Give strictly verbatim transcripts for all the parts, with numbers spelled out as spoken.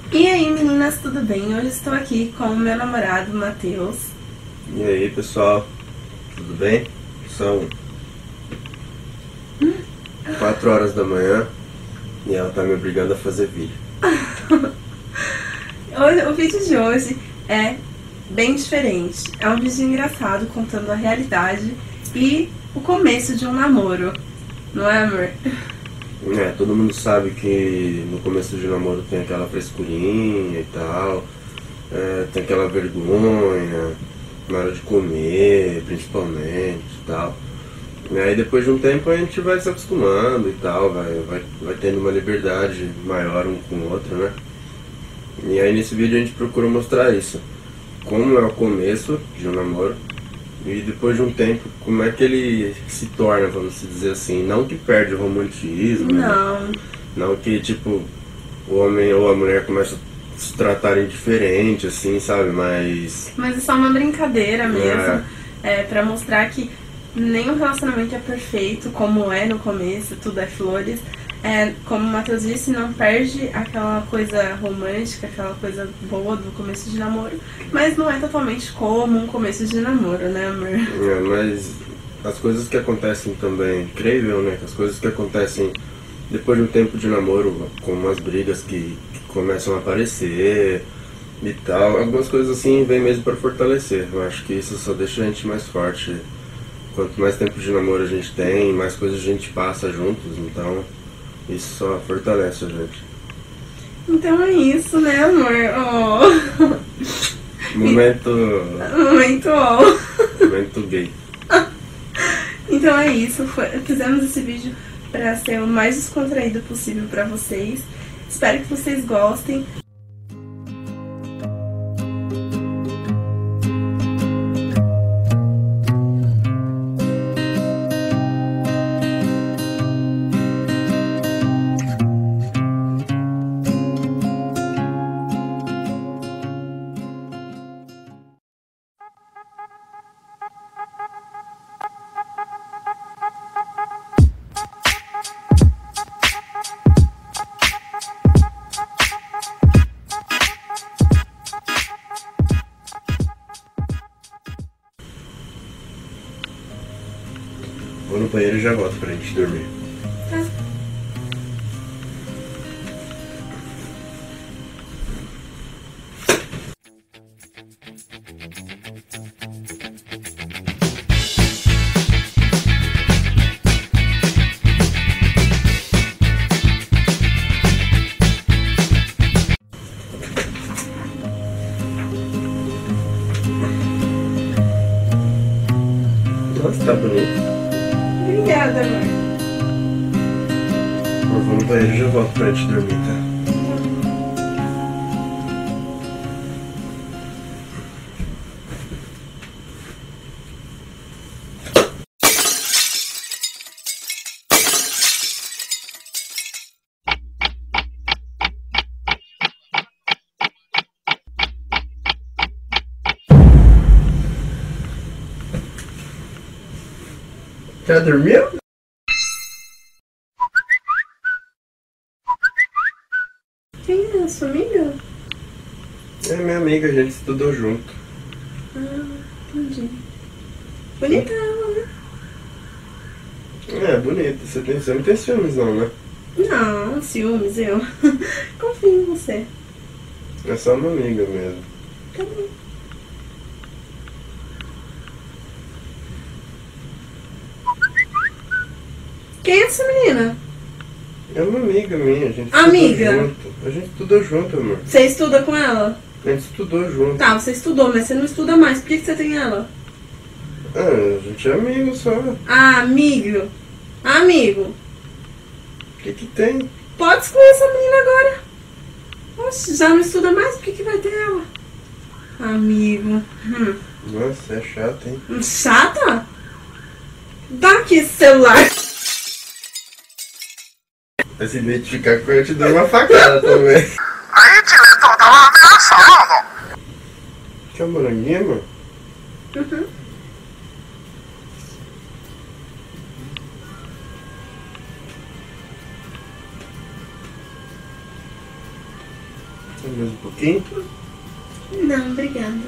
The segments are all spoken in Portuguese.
E aí meninas, tudo bem? Hoje estou aqui com o meu namorado, Matheus. E aí pessoal, tudo bem? São quatro horas da manhã e ela tá me obrigando a fazer vídeo. O vídeo de hoje é bem diferente. É um vídeo engraçado contando a realidade e o começo de um namoro. Não é, amor? É, todo mundo sabe que no começo de namoro tem aquela frescurinha e tal, é, tem aquela vergonha na hora de comer, principalmente e tal. E aí depois de um tempo a gente vai se acostumando e tal, vai, vai, vai tendo uma liberdade maior um com o outro, né? E aí nesse vídeo a gente procura mostrar isso. Como é o começo de um namoro e depois de um tempo, como é que ele se torna, vamos dizer assim. Não que perde o romantismo, Não. né? Não que tipo o homem ou a mulher começam a se tratarem diferente, assim, sabe? Mas... Mas é só uma brincadeira mesmo, é, pra mostrar que nenhum relacionamento é perfeito, como é no começo, tudo é flores. É, como o Matheus disse, não perde aquela coisa romântica, aquela coisa boa do começo de namoro, mas não é totalmente como um começo de namoro, né, amor? É, mas as coisas que acontecem também, creio eu, né, que as coisas que acontecem depois de um tempo de namoro, como as brigas que, que começam a aparecer e tal, algumas coisas assim vêm mesmo para fortalecer. Eu acho que isso só deixa a gente mais forte. Quanto mais tempo de namoro a gente tem, mais coisas a gente passa juntos, então isso só fortalece a gente. Então é isso, né, amor? Oh. Momento... Momento oh. Momento gay. Então é isso, foi, fizemos esse vídeo para ser o mais descontraído possível para vocês. Espero que vocês gostem. Vou no banheiro e já volto pra gente dormir. Tá. Nossa, tá bonito. Obrigada, amor. Eu vou no banheiro e já volto pra gente dormir, tá? Já dormiu? Quem é? Sua amiga? É minha amiga, a gente estudou junto. Ah, entendi. Bonita ela, né? É, bonito. Você, tem, você não tem ciúmes não, né? Não, ciúmes, eu. Confio em você. É só uma amiga mesmo. Tá bom. Quem é essa menina? É uma amiga minha, a gente Amiga? estudou junto. A gente estudou junto, amor. Você estuda com ela? A gente estudou junto. Tá, você estudou, mas você não estuda mais. Por que que você tem ela? Ah, a gente é amigo só. O Ah, amigo. Amigo. que que tem? Pode excluir essa menina agora. Oxe, já não estuda mais, por que que vai ter ela? Amigo. Hum. Nossa, é chato, hein? Chata? Dá aqui esse celular. Vai se identificar que eu te dou uma facada também. Aí, diretor, tava ameaçando. Quer uma moranguinha, mano? Uhum. Mais um pouquinho? Não, obrigada.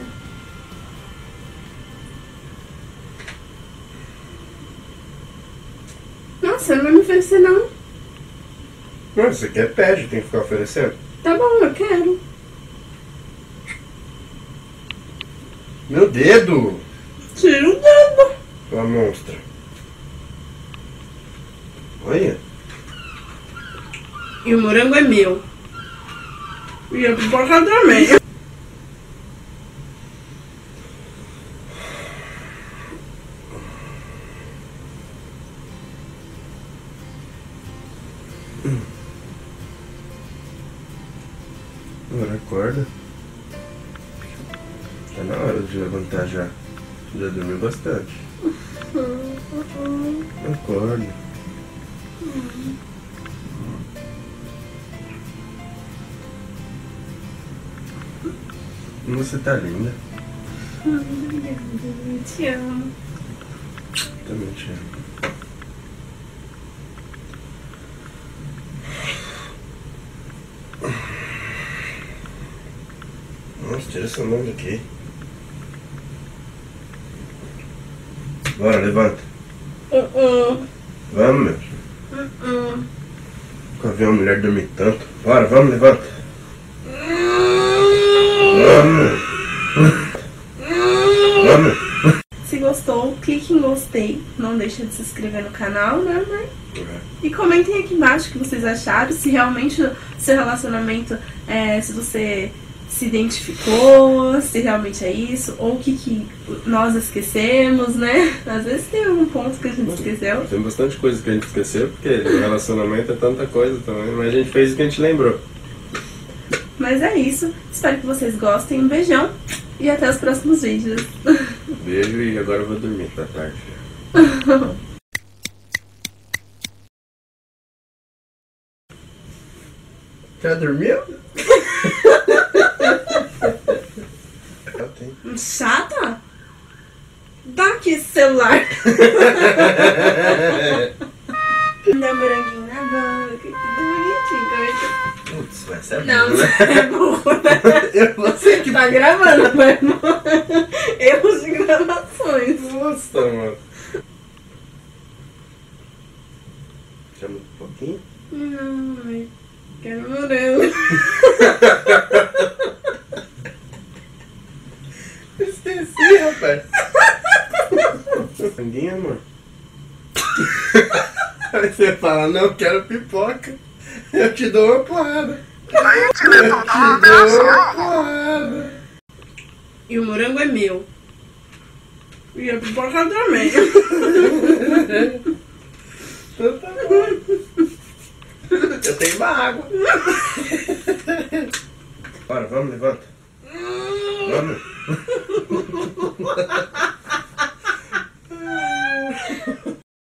Nossa, você não vai me oferecer não. Não, você quer, pede, tem que ficar oferecendo. Tá bom, eu quero. Meu dedo! Tira o dedo. Sua monstra. Olha. E o morango é meu. E a pipoca também. Agora acorda. Tá na hora de levantar já. Já dormiu bastante. Acorda. Você tá linda. Obrigada, eu te amo. Também te amo. Nossa, tira essa mão daqui. Bora, levanta. Uh -uh. Vamos, meu. Uh -uh. Nunca vi uma mulher dormir tanto. Bora, vamos, levanta. Vamos. Vamos. Se gostou, clique em gostei. Não deixa de se inscrever no canal, né, mãe? É. E comentem aqui embaixo o que vocês acharam. Se realmente o seu relacionamento, é, se você se identificou, se realmente é isso, ou o que, que nós esquecemos, né? Às vezes tem algum ponto que a gente esqueceu. Tem bastante coisa que a gente esqueceu, porque o relacionamento é tanta coisa também, mas a gente fez o que a gente lembrou. Mas é isso. Espero que vocês gostem. Um beijão e até os próximos vídeos. Beijo e agora eu vou dormir, tá tarde. Já dormiu? Chata? Dá aqui esse celular. Dá moranguinho na boca. Que bonitinho. Putz, vai ser Não, burro, né? você é burro, né? Eu não sei que Tá gravando, meu irmão. Erros de gravações. Nossa, mano. Chama um pouquinho. Não, mãe. Quero morango. Esqueci, rapaz. Sanguinho, amor. Aí você fala, não, quero pipoca. Eu te dou uma porrada. Aí, Tileto, Eu dá uma te dou uma ameaçando. porrada. E o morango é meu. E a pipoca também. Então tá bom. Eu tenho uma água. Bora, vamos, levanta. Vamos.